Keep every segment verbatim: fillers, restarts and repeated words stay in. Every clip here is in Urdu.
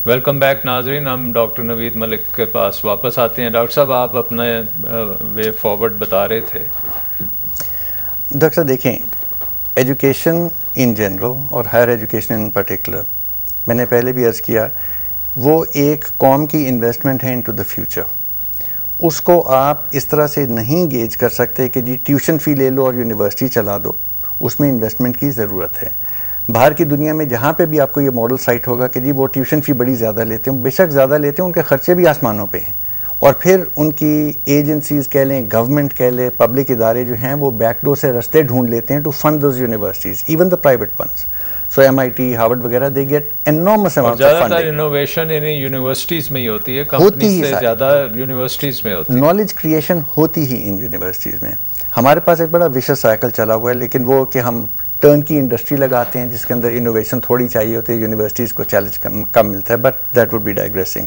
ویلکم بیک ناظرین، ہم ڈاکٹر نوید ملک کے پاس واپس آتے ہیں۔ ڈاکٹر صاحب آپ اپنا وے فارورڈ بتا رہے تھے۔ ڈاکٹر صاحب دیکھیں، ایجوکیشن ان جنرل اور ہائر ایجوکیشن ان پرٹیکولر، میں نے پہلے بھی عرض کیا، وہ ایک قوم کی انویسٹمنٹ ہے انٹو دا فیوچر۔ اس کو آپ اس طرح سے نہیں گیج کر سکتے کہ جی ٹیوشن فی لے لو اور یونیورسٹی چلا دو، اس میں انویسٹمنٹ کی ضرورت ہے۔ باہر کی دنیا میں جہاں پہ بھی آپ کو یہ ماڈل سائٹ ہوگا کہ جی وہ ٹیوشن فی بڑی زیادہ لیتے ہیں، بے شک زیادہ لیتے ہیں، ان کے خرچے بھی آسمانوں پہ ہیں، اور پھر ان کی ایجنسیز کہہ لیں، گورنمنٹ کہہ لیں، پبلک ادارے جو ہیں وہ بیک ڈور سے رستے ڈھونڈ لیتے ہیں to fund those universities, even the private ones. So M I T, Harvard وغیرہ، they get enormous amount of funding. زیادہ تر انوویشن انہیں یونیورسٹیز میں ہی ہوتی ہے، کمپنی سے زیادہ یونیورسٹیز میں ہوتی ہے۔ نالج کریشن ہوتی ہی ان یونیورسٹیز میں۔ ہمارے پاس ایک بڑا ویشس سائیکل چلا ہوا ہے، لیکن وہ کہ ہم ٹرن کی انڈسٹری لگاتے ہیں جس کے اندر انوویشن تھوڑی چاہیے ہوتی ہے، یونیورسٹیز کو چیلنج کم کم ملتا ہے، but that would be decreasing.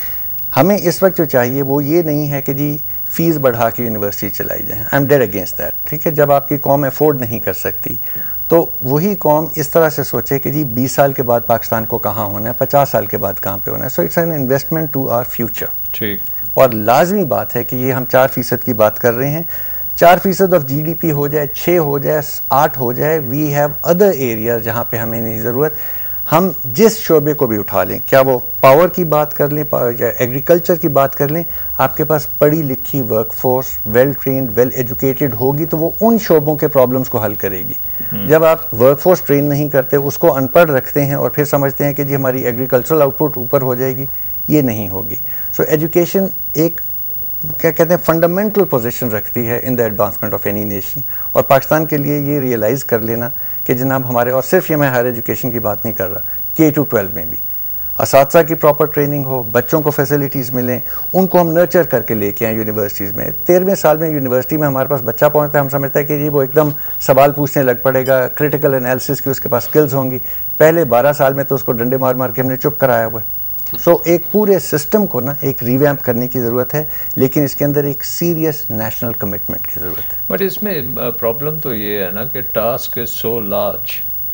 ہمیں اس وقت جو چاہیے وہ یہ نہیں ہے کہ جی فیس بڑھا کے یونیورسٹی چلائی جائیں، I am dead against that, ٹھیک ہے۔ جب آپ کی قوم افورڈ نہیں کر سکتی تو وہی قوم اس طرح سے سوچے کہ جی بیس سال کے بعد پاکستان کو کہاں ہونا ہے، پچاس سال کے بعد کہاں پہ ہونا ہے۔ So it's an investment to our future. ٹھیک، اور لازمی بات ہے کہ یہ ہم چار فیصد کی بات کر رہے ہیں، چار فیصد آف جی ڈی پی ہو جائے، چھ ہو جائے، آٹھ ہو جائے، وی ہیو ادر ایریاز جہاں پہ ہمیں نہیں ضرورت۔ ہم جس شعبے کو بھی اٹھا لیں، کیا وہ پاور کی بات کر لیں یا ایگریکلچر کی بات کر لیں، آپ کے پاس پڑھی لکھی work force well trained well educated ہوگی تو وہ ان شعبوں کے پرابلمس کو حل کرے گی۔ جب آپ ورک فورس ٹرین نہیں کرتے، اس کو ان پڑھ رکھتے ہیں اور پھر سمجھتے ہیں کہ جی ہماری ایگریکلچرل آؤٹ پٹ اوپر ہو جائے گی، یہ نہیں ہوگی۔ سو ایجوکیشن ایک کیا کہتے ہیں فنڈامنٹل پوزیشن رکھتی ہے in the advancement of any nation, اور پاکستان کے لیے یہ ریئلائز کر لینا کہ جناب ہمارے، اور صرف یہ میں ہائر ایجوکیشن کی بات نہیں کر رہا، کے ٹو ٹویلو میں بھی اساتذہ کی پراپر ٹریننگ ہو، بچوں کو فیسلٹیز ملیں، ان کو ہم نرچر کر کے لے کے آئیں یونیورسٹیز میں۔ تیرہویں سال میں یونیورسٹی میں ہمارے پاس بچہ پہنچتا ہے، ہم سمجھتے ہیں کہ جی وہ ایک دم سوال پوچھنے لگ پڑے گا، کریٹیکل انالیسس کی اس کے پاس سکلز ہوں گی۔ پہلے بارہ سال میں تو اس کو ڈنڈے مار مار کے ہم نے چپ کرایا ہوا ہے۔ سو so, ایک پورے سسٹم کو نا ایک ریویمپ کرنے کی ضرورت ہے، لیکن اس کے اندر ایک سیریس نیشنل کمٹمنٹ کی ضرورت ہے۔ بٹ اس میں پرابلم تو یہ ہے نا کہ ٹاسک از سو لارج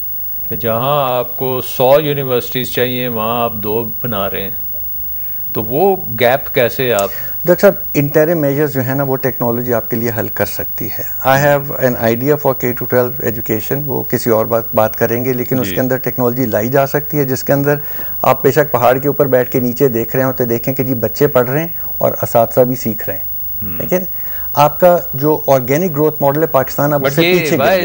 کہ جہاں آپ کو سو یونیورسٹیز چاہیے وہاں آپ دو بنا رہے ہیں، تو وہ گیپ کیسے آپ؟ ڈاکٹر صاحب انٹرم میجرز جو ہے نا وہ ٹیکنالوجی آپ کے لیے حل کر سکتی ہے۔ I have an idea for K to twelve education, وہ کسی اور بات بات کریں گے، لیکن اس کے اندر ٹیکنالوجی لائی جا سکتی ہے جس کے اندر آپ بے شک پہاڑ کے اوپر بیٹھ کے نیچے دیکھ رہے ہوتے، دیکھیں کہ جی بچے پڑھ رہے ہیں اور اساتذہ بھی سیکھ رہے ہیں، ٹھیک ہے۔ آپ کا جو آرگینک گروتھ ماڈل ہے پاکستان اب اس سے پیچھے گیا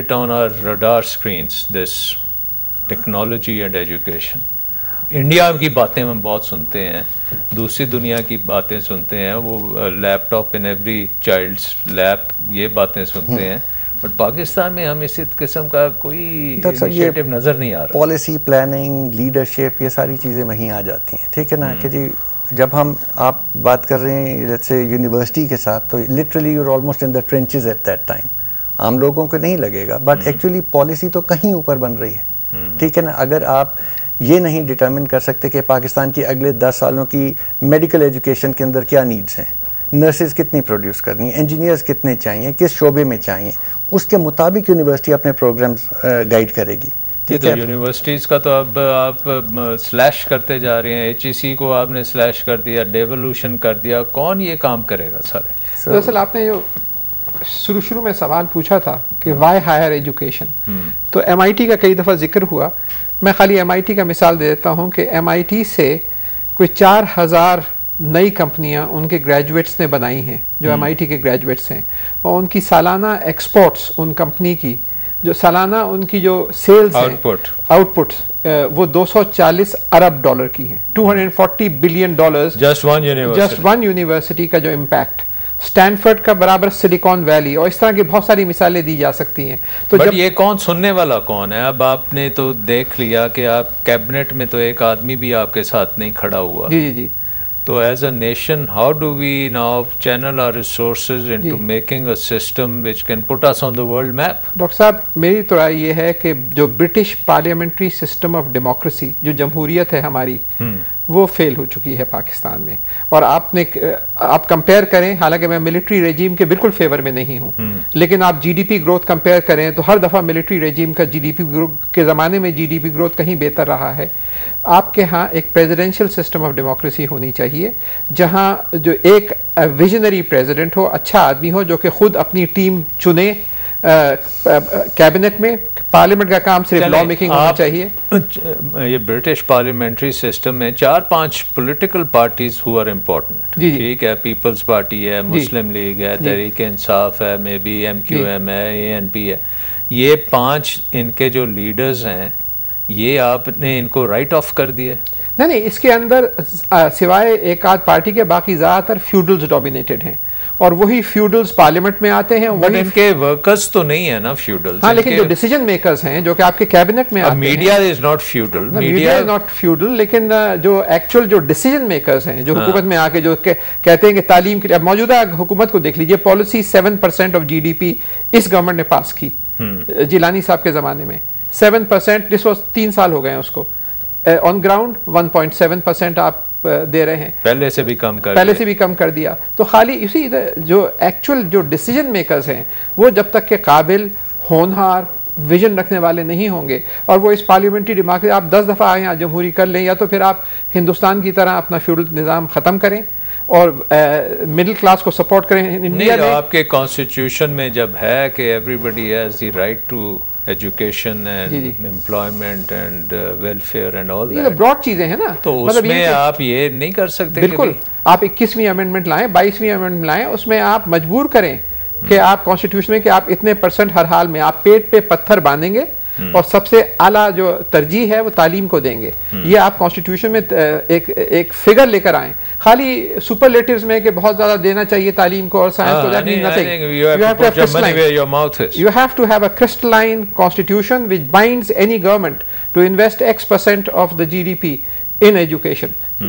ہے۔ ٹیکنالوجی اینڈ ایجوکیشن، انڈیا کی باتیں ہم بہت سنتے ہیں، دوسری دنیا کی باتیں سنتے ہیں، وہ laptop in every child's lap, یہ باتیں سنتے ہیں، بٹ پاکستان میں ہم اسی قسم کا کوئی انیشیٹو نظر نہیں آ رہا۔ پالیسی، پلاننگ، لیڈرشپ، یہ ساری چیزیں وہیں آ جاتی ہیں، ٹھیک ہے نا، کہ جی جب ہم آپ بات کر رہے ہیں جیسے یونیورسٹی کے ساتھ، تو literally you are almost in the trenches at that time. عام لوگوں کو نہیں لگے گا، بٹ ایکچولی پالیسی تو کہیں اوپر بن رہی ہے، ٹھیک ہے نا۔ اگر آپ یہ نہیں ڈٹرمن کر سکتے کہ پاکستان کی اگلے دس سالوں کی میڈیکل ایجوکیشن کے اندر کیا نیڈز ہیں، نرسز کتنی پروڈیوس کرنی ہیں، انجینئرز کتنے چاہیے، کس شعبے میں چاہیے، اس کے مطابق یونیورسٹی اپنے پروگرامز گائیڈ کرے گی۔ یونیورسٹیز کا تو اب آپ سلیش کرتے جا رہے ہیں، ایچ ای سی کو آپ نے سلیش کر دیا، ڈیولوشن کر دیا، کون یہ کام کرے گا سارے؟ دراصل آپ نے جو شروع شروع میں سوال پوچھا تھا کہ وائی ہائر ایجوکیشن، تو ایم آئی ٹی کا کئی دفعہ ذکر ہوا۔ میں خالی ایم آئی ٹی کا مثال دے دیتا ہوں کہ ایم آئی ٹی سے کوئی چار ہزار نئی کمپنیاں ان کے گریجویٹس نے بنائی ہیں، جو ایم آئی ٹی کے گریجویٹس ہیں، اور ان کی سالانہ ایکسپورٹس، ان کمپنی کی جو سالانہ ان کی جو سیلز ہیں، آؤٹ پٹ، وہ دو سو چالیس ارب ڈالر کی ہیں، two hundred forty billion dollars, just one university just one university کا جو امپیکٹ، اسٹینفرڈ کا برابر سلیکون ویلی، اور اس طرح کی بہت ساری مثالیں دی جا سکتی ہیں۔ تو جب یہ کون سننے والا کون ہے؟ اب آپ نے تو دیکھ لیا کہ آپ کیبنٹ میں تو ایک آدمی بھی آپ کے ساتھ نہیں کھڑا ہوا، جی جی جی تو as a nation how do we now channel our resources into making a system which can put us on the world map? Doctor صاحب میری تو رائے یہ ہے کہ جو British parliamentary system of democracy, جو جمہوریت ہے ہماری، وہ فیل ہو چکی ہے پاکستان میں. اور آپ نے آپ کمپیئر کریں, حالانکہ میں ملٹری ریجیم کے بالکل فیور میں نہیں ہوں, لیکن آپ G D P growth compare کریں تو ہر دفعہ ملٹری ریجیم کا جی ڈی پی کے زمانے میں جی ڈی پی گروتھ کہیں بہتر رہا ہے. آپ کے ہاں ایک پریزیڈینشیل سسٹم آف ڈیموکریسی ہونی چاہیے, جہاں جو ایک ویژنری پریزیڈنٹ ہو, اچھا آدمی ہو, جو کہ خود اپنی ٹیم چنے کیبنٹ میں. پارلیمنٹ کا کام صرف لا میکنگ ہونا چاہیے. یہ برٹش پارلیمنٹری سسٹم میں چار پانچ political parties who are important, ٹھیک ہے, پیپلز پارٹی ہے, مسلم لیگ ہے, تحریک انصاف ہے, may be M Q M ہے, اے این پی ہے, یہ پانچ ان کے جو لیڈرز ہیں, یہ آپ نے ان کو رائٹ آف کر دیا؟ نہیں نہیں, اس کے اندر سوائے ایک آدھ پارٹی کے باقی زیادہ تر فیوڈلز ڈومینیٹڈ ہیں, اور وہی فیوڈلز پارلیمنٹ میں آتے ہیں. بٹ ان کے ورکرز تو نہیں ہیں نا فیوڈلز. ہاں, لیکن جو ڈیسیجن میکرز ہیں جو کہ آپ کے کیبنٹ میں آتے ہیں. Media is not feudal. Media is not feudal, لیکن جو ایکچوئل جو ڈیسیجن میکرز ہیں, جو حکومت میں آ کے جو کہتے ہیں کہ تعلیم کے لیے, اب موجودہ حکومت کو دیکھ لیجئے, policy seven percent of G D P اس گورنمنٹ نے پاس کی جیلانی صاحب کے زمانے میں. سیون پرسینٹ جس وقت تین سال ہو گئے ہیں اس کو, on ground one point seven percent آپ دے رہے ہیں. پہلے سے بھی کم کر پہلے سے بھی کم کر دیا. تو خالی اسی جو ایکچوئل جو ڈیسیجن میکرز ہیں, وہ جب تک کہ قابل, ہونہار, ویژن رکھنے والے نہیں ہوں گے, اور وہ اس پارلیمنٹری ڈیموکریسی, آپ دس دفعہ آئیں جمہوری کر لیں, یا تو پھر آپ ہندوستان کی طرح اپنا فیوڈل نظام ختم کریں اور مڈل کلاس کو سپورٹ کریں. انڈیا میں آپ کے کانسٹیٹیوشن میں جب ہے کہ everybody has the right to education and employment and welfare and all that, broad چیزیں ہیں نا, تو اس میں آپ یہ نہیں کر سکتے. بالکل, آپ اکیسویں امینڈمنٹ لائیں, بائیسویں امینڈمنٹ لائیں, اس میں آپ مجبور کریں کہ آپ کانسٹیٹیوشن میں کہ آپ اتنے پرسنٹ ہر حال میں آپ پیٹ پہ پتھر باندھیں گے, اور سب سے اعلیٰ جو ترجیح ہے وہ تعلیم کو دیں گے. یہ آپ کانسٹیٹیوشن میں ایک ایک فگر لے کر آئیں. خالی سپرلیٹیوز میں کہ بہت زیادہ دینا چاہیے تعلیم کو اور سائنس کو, that means nothing. You have to have a crystalline constitution which binds any government to invest X percent of the G D P in education.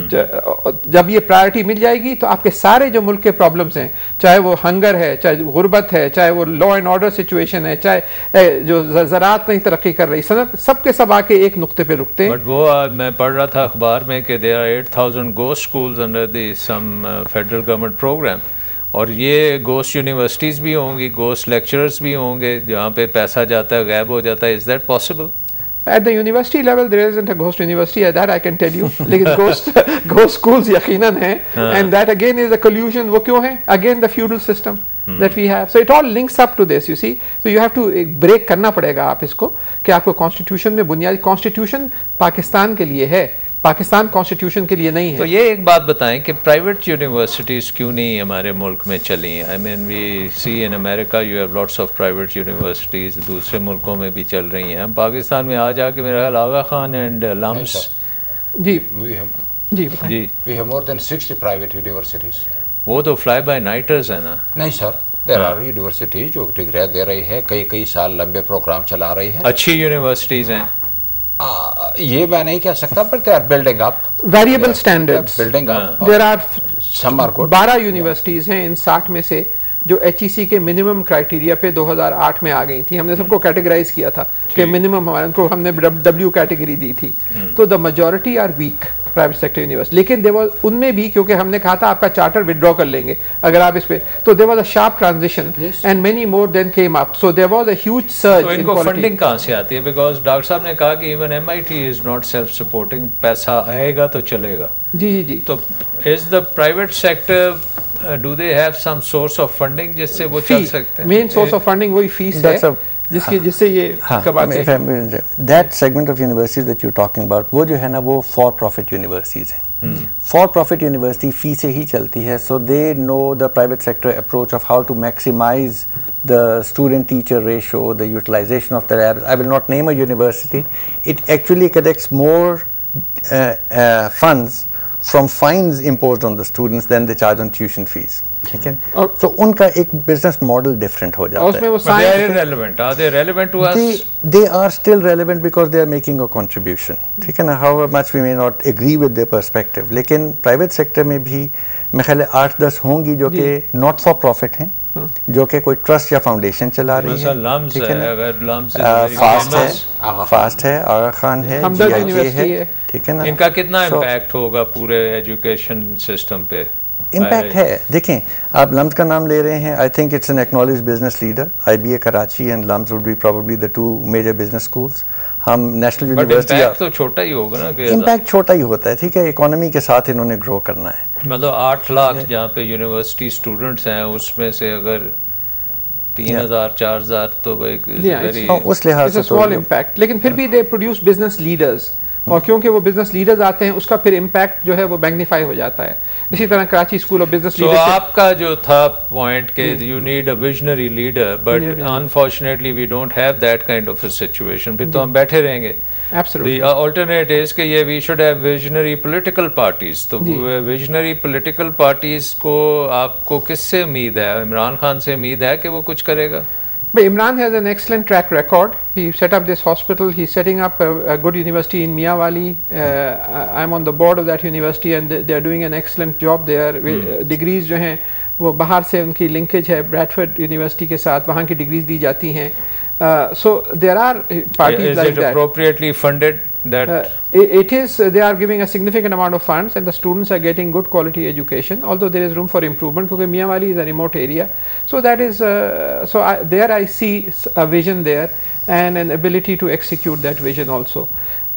جب یہ پرائرٹی مل جائے گی تو آپ کے سارے جو ملک کے پرابلمس ہیں, چاہے وہ ہنگر ہے, چاہے غربت ہے, چاہے وہ لا اینڈ آرڈر سچویشن ہے, چاہے جو زراعت نہیں ترقی کر رہی, صنعت, سب کے سب آ کے ایک نقطے پہ رکتے ہیں. بٹ وہ میں پڑھ رہا تھا اخبار میں کہ there are eight thousand ghost schools under the some federal government programme, اور یہ گوسٹ یونیورسٹیز بھی ہوں گی, گوسٹ لیکچررز بھی ہوں گے, جہاں پہ پیسہ جاتا ہے غائب ہو جاتا ہے. Is that possible? At the university level there isn't a ghost university, that I can tell you. لیکن ghost ghost schools یقیناً ہیں, and that again is a collusion. وہ کیوں ہیں? Again the feudal system that we have. So it all links up to this, you see. So you have to break کرنا پڑے گا آپ اس کو, کہ آپ کو constitution میں بنیادی, constitution پاکستان کے لیے ہے, پاکستان کانسٹیٹیوشن کے لیے نہیں ہے. تو یہ ایک بات بتائیں کہ پرائیویٹ یونیورسٹیز کیوں نہیں ہمارے ملک میں چلیں؟ I mean we see in America you have lots of private universities, دوسرے ملکوں میں بھی چل رہی ہیں. ہم پاکستان میں آ جا کے میرا خیال آغا خان اینڈ لمس. جی جی جی we have more than sixty private universities. وہ تو فلائی بائی نائٹرز ہیں نا. نہیں سر, دیر آر یونیورسٹیز جو ڈگریاں دے رہی ہے, کئی کئی سال لمبے پروگرام چلا رہی ہے, اچھی یونیورسٹیز ہیں. یہ میں نہیں کہہ سکتا, but they are building up. Variable standards. Building up. There are some are good. بارہ یونیورسٹیز ہیں ان ساٹھ میں سے جو ایچ ای سی کے منیمم کرائٹیریا پہ دو ہزار آٹھ میں آ گئی تھی. ہم نے سب کو کیٹیگرائز کیا تھا کہ منیمم ہمارے, ان کو ہم نے ڈبلیو کیٹیگری دی تھی. تو the majority are weak private sector university. لیکن دے واز ان میں بھی, کیونکہ ہم نے کہا تھا آپ کا چارٹر ودرا کر لیں گے اگر آپ اس پہ, تو they was a sharp transition and many more than came up. So there was a huge surge. تو ان کو فنڈنگ کہاں سے آتی ہے؟ بیکاز ڈاکٹر صاحب نے کہا کہ even M I T is not self supporting, پیسہ آئے گا تو چلے گا. جی جی جی. تو is the private sector do they have some source of funding جس سے وہ چل سکتے ہیں؟ مین سورس آف فنڈنگ وہی فیس ہے جس کی جس سے یہ کماتے ہیں. That segment of universities that you talking about, وہ جو ہے نا وہ فار پروفٹ یونیورسٹیز ہیں. فار پروفٹ یونیورسٹی فی سے ہی چلتی ہے. So they know the private sector approach of how to maximize the student teacher ratio, the utilization of the labs. I will not name a university. It actually collects more uh, uh, funds from fines imposed on the students than they charge on tuition fees. Okay? So ان کا ایک business model different ہو جاتا ہے. But they are irrelevant. Are they relevant to us? They, they are still relevant because they are making a contribution. ٹھیک ہے نا, however much we may not agree with their perspective. لیکن private sector میں بھی میں خیال ہے آٹھ دس ہوں گی جو کہ not for profit ہیں, جو کہ کوئی ٹرسٹ یا فاؤنڈیشن چلا رہی ہے. لمز ہے, اگر لمز فاسٹ ہے, فاسٹ ہے, آغا خان ہے, جی آئی کے ہے, ٹھیک ہے نا. ان کا کتنا امپیکٹ ہوگا پورے ایجوکیشن سسٹم پہ؟ امپیکٹ ہے. دیکھیں آپ لمز کا نام لے رہے ہیں, I think it's an acknowledged business leader. I B A Karachi and LUMS would be probably the two major business schools. ہم نیشنل یونیورسٹی, تو چھوٹا ہی ہوگا نا, کہ امپیکٹ چھوٹا ہی ہوتا ہے, ٹھیک ہے, اکانومی کے ساتھ انہوں نے گرو کرنا ہے. مطلب آٹھ لاکھ جہاں پہ یونیورسٹی اسٹوڈنٹس ہیں, اس میں سے اگر تین ہزار چار ہزار تو ایک اس لحاظ سے اسمال امپیکٹ, لیکن پھر بھی دے پروڈیوس بزنس لیڈرز, اور کیونکہ وہ بزنس لیڈرز آتے ہیں اس کا پھر امپیکٹ جو ہے وہ میگنیفائی ہو جاتا ہے. اسی طرح Karachi school of business leadership. تو آپ کا جو تھا پوائنٹ کہ you need a visionary leader, but unfortunately we don't have that kind of a situation. پھر تو ہم بیٹھے رہیں گے. Absolutely. The alternate is کہ یہ we should have visionary political parties. تو visionary political parties کو آپ کو کس سے امید ہے؟ عمران خان سے امید ہے کہ وہ کچھ کرے گا؟ But Imran has an excellent track record. He set up this hospital. He's setting up a, a good university in Miyawali. Uh, I'm on the board of that university and they are doing an excellent job there. Hmm. Degrees جو ہیں وہ باہر سے ان کی لنکیج ہے Bradford University کے ساتھ, وہاں کی ڈگریز دی جاتی ہیں. Uh, so there are parties is like it that. Appropriately funded? That uh, it, it is. Uh, they are giving a significant amount of funds, and the students are getting good quality education. Although there is room for improvement, because Miyawali is a remote area. So that is. Uh, so I, there I see a vision there and an ability to execute that vision also.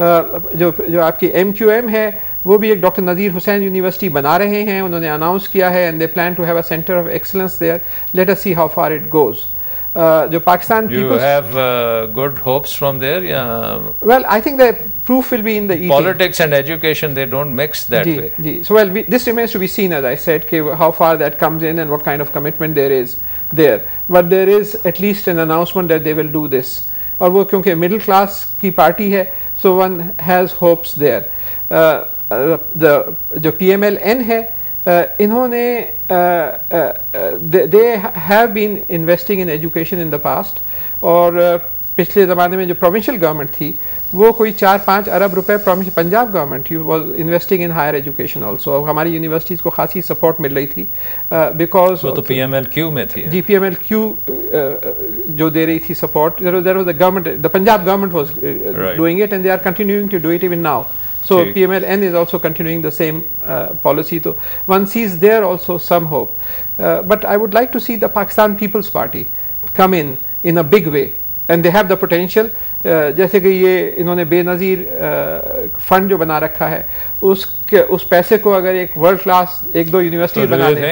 جو جو آپ کی ایم کیو ایم ہے وہ بھی ایک ڈاکٹر نذیر حسین یونیورسٹی بنا رہے ہیں, انہوں نے اناؤنس کیا ہے, and they plan to have a centre of excellence there. Let us see how far it goes. جو Pakistan you have uh, good hopes from there? Yeah. Well, I think the proof will be in the eating. Politics and education, they don't mix that ji, way. Ji. So well, we, this remains to be seen, as I said, ke how far that comes in and what kind of commitment there is there. But there is at least an announcement that they will do this. اور وہ کیونکہ middle class کی پارٹی ہے, so one has hopes there. Uh, uh, the جو پی ایم ایل این ہے, Uh, انہوں نے uh, uh, they, they have been investing in education in the past, اور uh, پچھلے زمانے میں جو پروونشل گورنمنٹ تھی وہ کوئی چار پانچ ارب روپے, Punjab government was investing in higher education also. اور ہماری یونیورسٹیز کو خاصی سپورٹ مل رہی تھی بیکاز وہ تو پی ایم ایل کیو میں تھی. جی, پی ایم ایل کیو جو دے رہی تھی support, there was the government, the Punjab government was uh, doing it, and they are continuing to do it even now. So P M L N is also continuing the same uh, policy. So one sees there also some hope. Uh, but I would like to see the Pakistan People's Party come in in a big way, and they have the potential. جیسے کہ یہ انہوں نے بے نظیر فنڈ جو بنا رکھا ہے, اس کے اس پیسے کو اگر ایک ورلڈ کلاس ایک دو یونیورسٹی بنا دیں.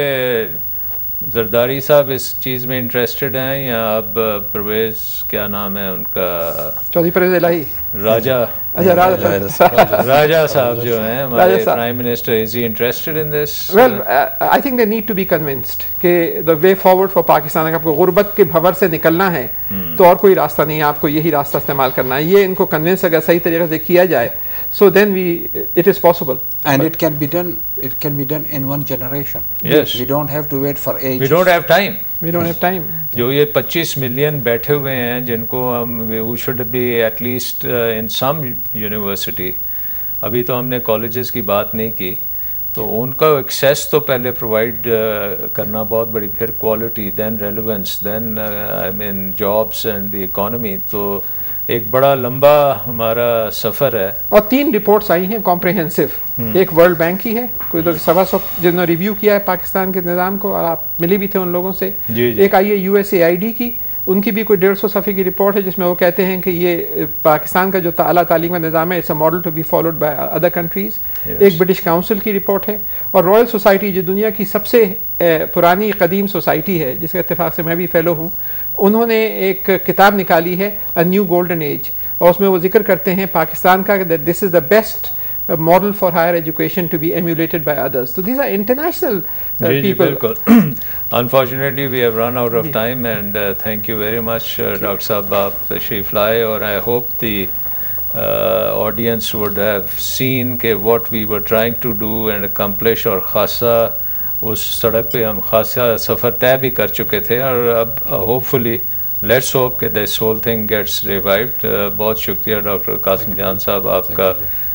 زرداری صاحب اس چیز میں انٹرسٹڈ ہیں, یا اب پرویز کیا نام ہے ان کا, چودھری پرویز الہی, راجا راجا صاحب جو ہیں ہمارے prime minister, is he interested in this? Well I think they need to be convinced کہ the way forward for Pakistan, اگر آپ کو غربت کے بھور سے نکلنا ہے تو اور کوئی راستہ نہیں ہے, آپ کو یہی راستہ استعمال کرنا ہے. یہ ان کو کنونس اگر صحیح طریقے سے کیا جائے, so then we it is possible, and but it can be done it can be done in one generation. Yes, we don't have to wait for age. We don't have time. We don't have time. جو یہ پچیس ملین بیٹھے ہوئے ہیں جن کو ہم who should be at least uh, in some university, ابھی تو ہم نے کالجز کی بات نہیں کی, تو ان کا ایکسیس تو پہلے پرووائڈ uh, کرنا بہت بڑی, پھر quality, then relevance, then I mean jobs and the economy. تو ایک بڑا لمبا ہمارا سفر ہے. اور تین رپورٹس آئی ہیں کمپریہنسو, ایک ورلڈ بینک کی ہے, کوئی تو سوا سو جنہوں نے ریویو کیا ہے پاکستان کے نظام کو, اور آپ ملے بھی تھے ان لوگوں سے. ایک آئی ہے U S A I D کی, ان کی بھی کوئی ڈیڑھ سو صفحے کی رپورٹ ہے جس میں وہ کہتے ہیں کہ یہ پاکستان کا جو اعلیٰ تعلیم کا نظام ہے, it's a model to be followed by other countries. ایک برٹش کاؤنسل کی رپورٹ ہے, اور رائل سوسائٹی جو دنیا کی سب سے پرانی قدیم سوسائٹی ہے جس کے اتفاق سے میں بھی فیلو ہوں, انہوں نے ایک کتاب نکالی ہے اے نیو گولڈن ایج, اور اس میں وہ ذکر کرتے ہیں پاکستان کا کہ this is the best model for higher education to be emulated by others. So these are international uh, people. Unfortunately we have run out of time, and uh, thank you very much uh, Doctor Sahab, aap tashrif laaye, or I hope the uh, audience would have seen ke what we were trying to do and accomplish, اور خاصا اس سڑک پہ ہم خاصا سفر طے بھی کر چکے تھے, اور اب ہوپ فلی لیٹس ہوپ کہ this whole thing gets revived. بہت شکریہ ڈاکٹر قاسم جان صاحب آپ کا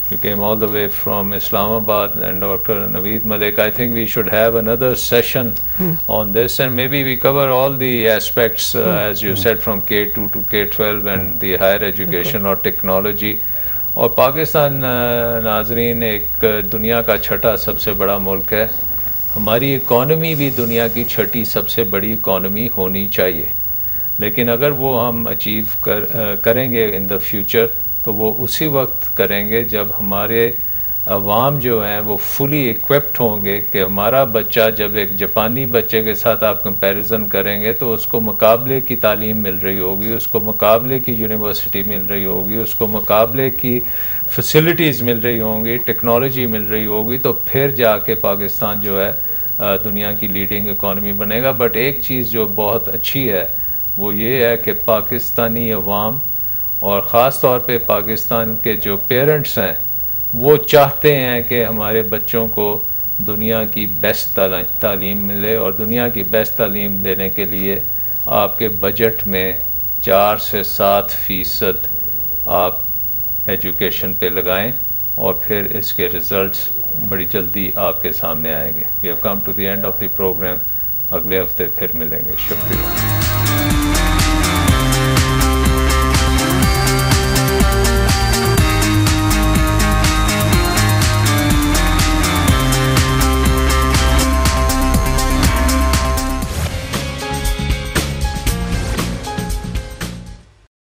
You came all the way from Islamabad, and Doctor Naveed Malik. I think we should have another session hmm. on this, and maybe we cover all the aspects, uh, hmm. as you hmm. said, from K two to K twelve and hmm. the higher education okay. or technology. اور پاکستان ناظرین ایک دنیا کا چھٹا سب سے بڑا ملک ہے. ہماری اکانومی بھی دنیا کی چھٹی سب سے بڑی اکانومی ہونی چاہیے, لیکن اگر وہ ہم اچیو کر کریں گے ان دا فیوچر تو وہ اسی وقت کریں گے جب ہمارے عوام جو ہیں وہ فلی ایکوپڈ ہوں گے کہ ہمارا بچہ جب ایک جاپانی بچے کے ساتھ آپ کمپیریزن کریں گے تو اس کو مقابلے کی تعلیم مل رہی ہوگی, اس کو مقابلے کی یونیورسٹی مل رہی ہوگی, اس کو مقابلے کی فیسلٹیز مل رہی ہوں گی, ٹیکنالوجی مل رہی ہوگی, تو پھر جا کے پاکستان جو ہے دنیا کی لیڈنگ اکانومی بنے گا. بٹ ایک چیز جو بہت اچھی ہے وہ یہ ہے کہ پاکستانی عوام اور خاص طور پہ پاکستان کے جو پیرنٹس ہیں وہ چاہتے ہیں کہ ہمارے بچوں کو دنیا کی بیسٹ تعلیم ملے, اور دنیا کی بیسٹ تعلیم دینے کے لیے آپ کے بجٹ میں چار سے سات فیصد آپ ایجوکیشن پہ لگائیں, اور پھر اس کے ریزلٹس بڑی جلدی آپ کے سامنے آئیں گے. We have come to the end of the programme. اگلے ہفتے پھر ملیں گے. شکریہ.